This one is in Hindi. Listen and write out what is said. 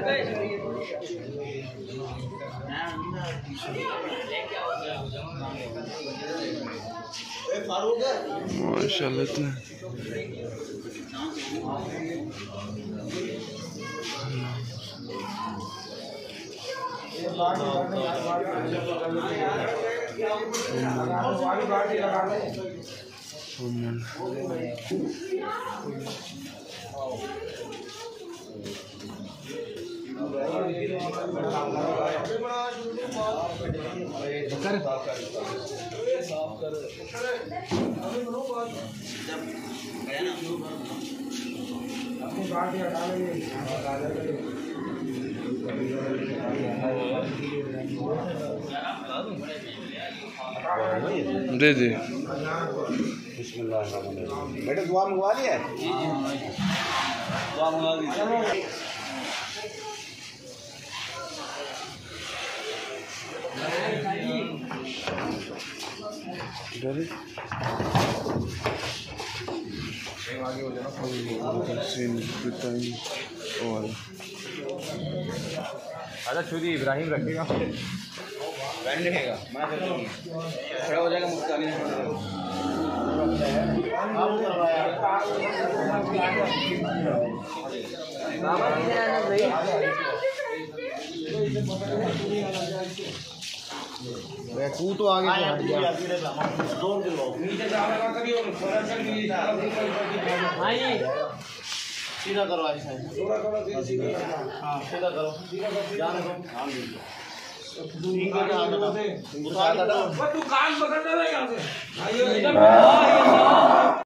माशाल्लाह इतना दे दे। बेटा दुआ मंगवा लिया है? दुआ मंगवा दी। अच्छा छुरी इब्राहिम रखेगा, बैंड रहेगा, मैं खड़ा हो जाएगा मुस्कान तू तो आगे से हट गया। सीधा करो, ऐसा सीधा करो, जाने दो। दुकान पकड़ ले यहाँ से।